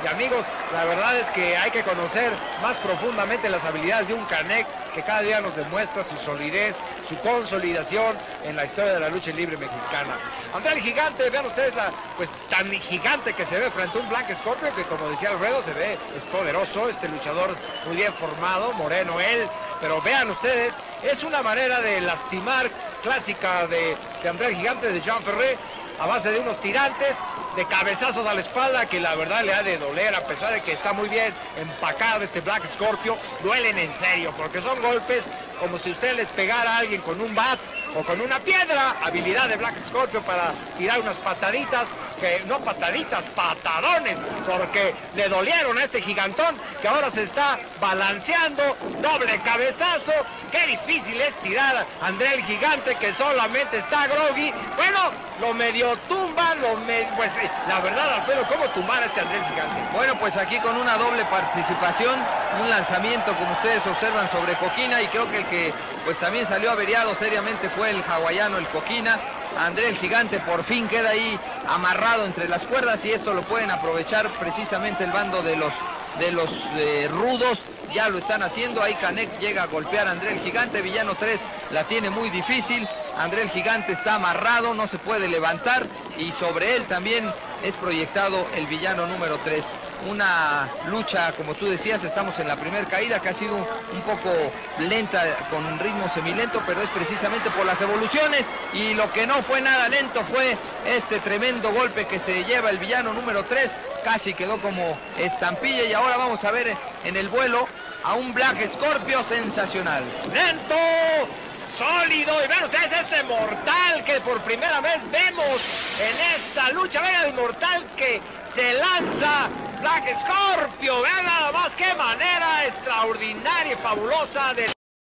Y amigos, la verdad es que hay que conocer más profundamente las habilidades de un Canek que cada día nos demuestra su solidez, su consolidación en la historia de la lucha libre mexicana. André el Gigante, vean ustedes pues tan gigante que se ve frente a un Black Scorpio que, como decía Alfredo, se ve, es poderoso, este luchador muy bien formado, moreno él, pero vean ustedes, es una manera de lastimar clásica de André el Gigante, de Jean Ferré, a base de unos tirantes, de cabezazos a la espalda, que la verdad le ha de doler, a pesar de que está muy bien empacado este Black Scorpio, duelen en serio, porque son golpes como si usted les pegara a alguien con un bat o con una piedra. Habilidad de Black Scorpio para tirar unas pataditas, que no pataditas, patadones, porque le dolieron a este gigantón, que ahora se está balanceando, doble cabezazo. Qué difícil es tirar a André el Gigante, que solamente está groggy. Bueno, lo medio tumba, pues la verdad, Alfredo, ¿cómo tumbar a este André el Gigante? Bueno, pues aquí con una doble participación, un lanzamiento, como ustedes observan, sobre Coquina, y creo que el que pues también salió averiado seriamente fue el hawaiano, el Coquina. André el Gigante por fin queda ahí amarrado entre las cuerdas, y esto lo pueden aprovechar precisamente el bando de los rudos. Ya lo están haciendo, ahí Canek llega a golpear a André el Gigante, Villano 3 la tiene muy difícil, André el Gigante está amarrado, no se puede levantar, y sobre él también es proyectado el villano número 3. Una lucha, como tú decías, estamos en la primera caída, que ha sido un poco lenta, con un ritmo semilento, pero es precisamente por las evoluciones, y lo que no fue nada lento fue este tremendo golpe que se lleva el villano número 3, casi quedó como estampilla, y ahora vamos a ver en el vuelo a un Black Scorpio sensacional. ¡Lento! ¡Sólido! Y vean ustedes este mortal que por primera vez vemos en esta lucha. Vean el mortal que se lanza Black Scorpio. Vean nada más qué manera extraordinaria y fabulosa de